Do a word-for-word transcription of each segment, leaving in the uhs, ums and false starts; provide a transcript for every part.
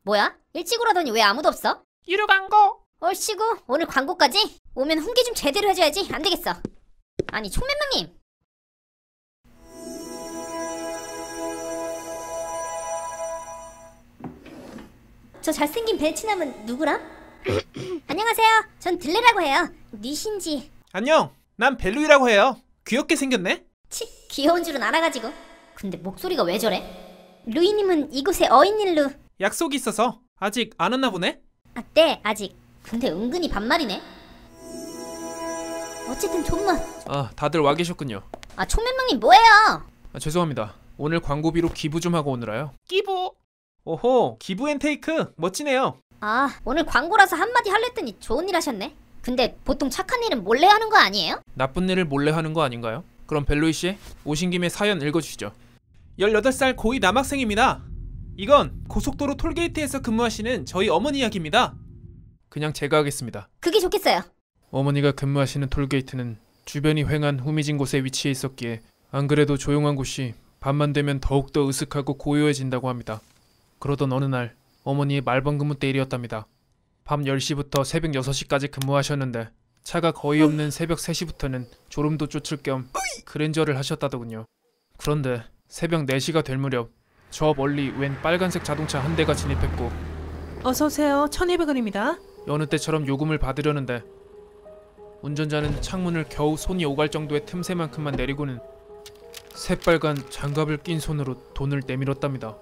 뭐야? 일찍 오라더니 왜 아무도 없어? 유료 광고! 얼씨구, 오늘 광고까지? 오면 훈계 좀 제대로 해줘야지. 안 되겠어. 아니, 총맨방님! 저 잘생긴 벨치남은 누구람? 안녕하세요. 전 들레라고 해요. 니신지. 안녕, 난 벨루이라고 해요. 귀엽게 생겼네? 치, 귀여운 줄은 알아가지고. 근데 목소리가 왜 저래? 루이님은 이곳에 어인일로. 약속이 있어서 아직 안 왔나 보네? 아, 네, 아직. 근데 은근히 반말이네. 어쨌든 존맛. 아, 다들 와 계셨군요. 아, 총맨방님 뭐해요? 아, 죄송합니다. 오늘 광고비로 기부 좀 하고 오느라요. 기부! 오호, 기부 앤 테이크 멋지네요. 아, 오늘 광고라서 한마디 할랬더니 좋은 일 하셨네. 근데 보통 착한 일은 몰래 하는 거 아니에요? 나쁜 일을 몰래 하는 거 아닌가요? 그럼 벨로이 씨, 오신 김에 사연 읽어주시죠. 열여덟 살 고이 남학생입니다. 이건 고속도로 톨게이트에서 근무하시는 저희 어머니 이야기입니다. 그냥 제가 하겠습니다. 그게 좋겠어요. 어머니가 근무하시는 톨게이트는 주변이 휑한 후미진 곳에 위치해 있었기에 안 그래도 조용한 곳이 밤만 되면 더욱더 으슥하고 고요해진다고 합니다. 그러던 어느 날 어머니의 말번 근무 때일이었답니다. 밤 열 시부터 새벽 여섯 시까지 근무하셨는데 차가 거의 없는 새벽 세 시부터는 졸음도 쫓을 겸 그랜저를 하셨다더군요. 그런데 새벽 네 시가 될 무렵 저 멀리 웬 빨간색 자동차 한 대가 진입했고 어서오세요. 천이백 원입니다. 여느 때처럼 요금을 받으려는데 운전자는 창문을 겨우 손이 오갈 정도의 틈새만큼만 내리고는 새빨간 장갑을 낀 손으로 돈을 내밀었답니다.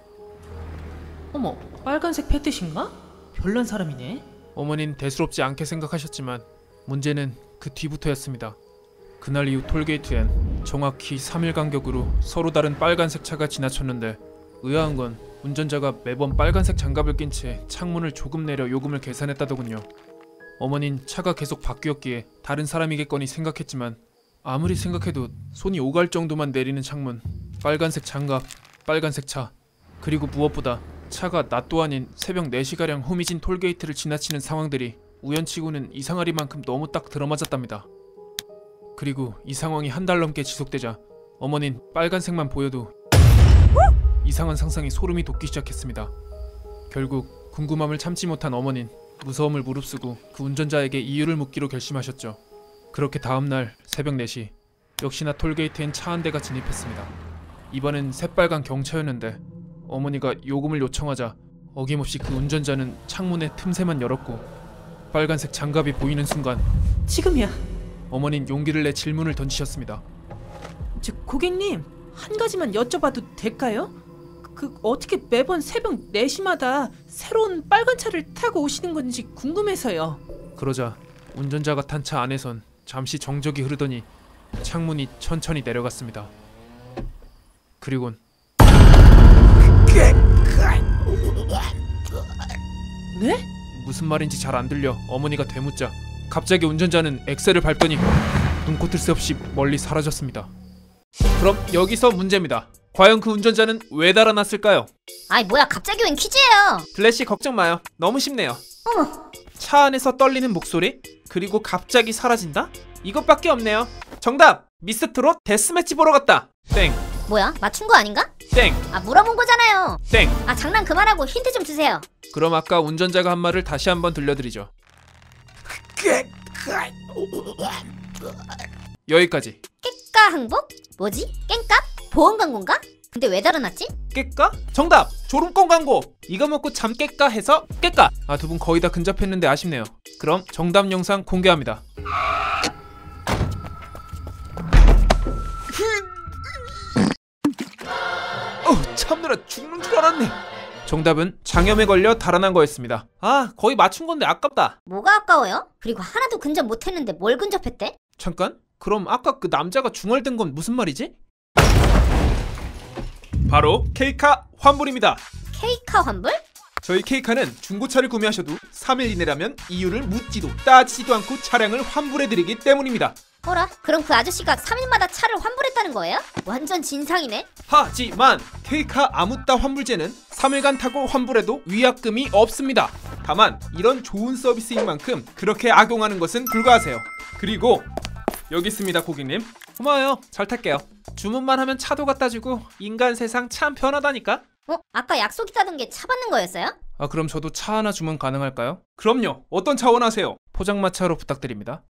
어머, 빨간색 패티신가? 별난 사람이네. 어머닌 대수롭지 않게 생각하셨지만 문제는 그 뒤부터였습니다. 그날 이후 톨게이트엔 정확히 삼 일 간격으로 서로 다른 빨간색 차가 지나쳤는데 의아한 건 운전자가 매번 빨간색 장갑을 낀 채 창문을 조금 내려 요금을 계산했다더군요. 어머닌 차가 계속 바뀌었기에 다른 사람이겠거니 생각했지만 아무리 생각해도 손이 오갈 정도만 내리는 창문, 빨간색 장갑, 빨간색 차, 그리고 무엇보다 차가 낮도 아닌 새벽 네 시가량 후미진 톨게이트를 지나치는 상황들이 우연치고는 이상하리만큼 너무 딱 들어맞았답니다. 그리고 이 상황이 한 달 넘게 지속되자 어머닌 빨간색만 보여도 이상한 상상이 소름이 돋기 시작했습니다. 결국 궁금함을 참지 못한 어머닌 무서움을 무릅쓰고 그 운전자에게 이유를 묻기로 결심하셨죠. 그렇게 다음날 새벽 네 시 역시나 톨게이트엔 차 한 대가 진입했습니다. 이번엔 새빨간 경차였는데 어머니가 요금을 요청하자 어김없이 그 운전자는 창문의 틈새만 열었고 빨간색 장갑이 보이는 순간 지금이야. 어머닌 용기를 내 질문을 던지셨습니다. 저 고객님, 한 가지만 여쭤봐도 될까요? 그 어떻게 매번 새벽 네 시마다 새로운 빨간 차를 타고 오시는 건지 궁금해서요. 그러자 운전자가 탄 차 안에선 잠시 정적이 흐르더니 창문이 천천히 내려갔습니다. 그리곤 네? 무슨 말인지 잘 안 들려 어머니가 되묻자 갑자기 운전자는 엑셀을 밟더니 눈코뜰 새 없이 멀리 사라졌습니다. 그럼 여기서 문제입니다. 과연 그 운전자는 왜 달아났을까요? 아이, 뭐야, 갑자기 웬 퀴즈예요? 블래시 걱정 마요. 너무 쉽네요. 어머. 차 안에서 떨리는 목소리, 그리고 갑자기 사라진다? 이것밖에 없네요. 정답! 미스트롯 데스매치 보러 갔다. 땡. 뭐야, 맞춘 거 아닌가? 땡. 아, 물어본 거잖아요. 땡. 아, 장난 그만하고 힌트 좀 주세요. 그럼 아까 운전자가 한 말을 다시 한번 들려드리죠. 여기까지. 깨까 항복? 뭐지? 깽값? 보험 광고인가? 근데 왜 달아났지? 깨까? 정답! 졸음권 광고! 이거 먹고 잠 깰까 해서 깨까! 아, 두 분 거의 다 근접했는데 아쉽네요. 그럼 정답 영상 공개합니다. 어, 참느라 죽는 줄 알았네. 정답은 장염에 걸려 달아난 거였습니다. 아, 거의 맞춘 건데 아깝다. 뭐가 아까워요? 그리고 하나도 근접 못했는데 뭘 근접했대? 잠깐? 그럼 아까 그 남자가 중얼댄 건 무슨 말이지? 바로 케이카 환불입니다. 케이카 환불? 저희 케이카는 중고차를 구매하셔도 삼 일 이내라면 이유를 묻지도 따지지도 않고 차량을 환불해드리기 때문입니다. 어라? 그럼 그 아저씨가 삼 일마다 차를 환불했다는 거예요? 완전 진상이네? 하지만 케이카 아무따 환불제는 삼 일간 타고 환불해도 위약금이 없습니다. 다만 이런 좋은 서비스인 만큼 그렇게 악용하는 것은 불가하세요. 그리고 여기 있습니다, 고객님. 고마워요. 잘 탈게요. 주문만 하면 차도 갖다 주고 인간 세상 참 편하다니까. 어? 아까 약속 있다던 게 차 받는 거였어요? 아, 그럼 저도 차 하나 주문 가능할까요? 그럼요. 어떤 차 원하세요? 포장마차로 부탁드립니다.